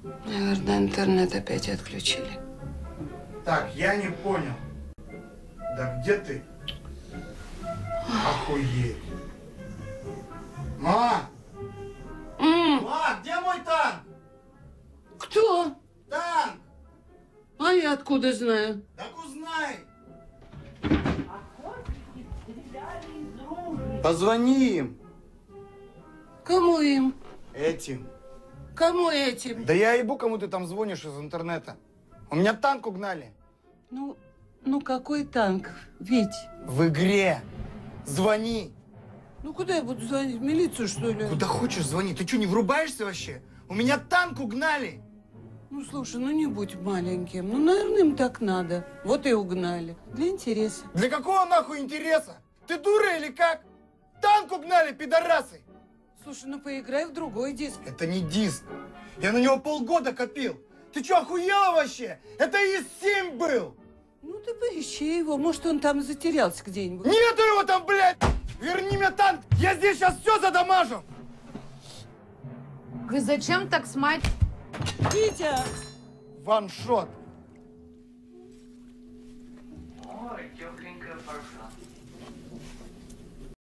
Наверное, интернет опять отключили. Так, я не понял. Да где ты? Охуеть. Ма! Ма, где мой танк? Кто? Танк! А я откуда знаю? Так узнай! Позвони им. Кому им? Этим. Кому этим? Да я ебу, кому ты там звонишь из интернета. У меня танк угнали. Ну какой танк, Вить? В игре. Звони. Ну куда я буду звонить? В милицию, что ли? Куда хочешь звони. Ты что, не врубаешься вообще? У меня танк угнали. Ну слушай, ну не будь маленьким. Ну, наверное, им так надо. Вот и угнали. Для интереса. Для какого нахуй интереса? Ты дура или как? Танк угнали, пидорасы. Слушай, ну поиграй в другой диск. Это не диск. Я на него полгода копил. Ты что, охуела вообще? Это ИС-7 был. Ну ты поищи его. Может, он там затерялся где-нибудь. Нету его там, блядь! Верни мне танк! Я здесь сейчас все задамажу! Вы зачем так с мать? Витя! Ваншот!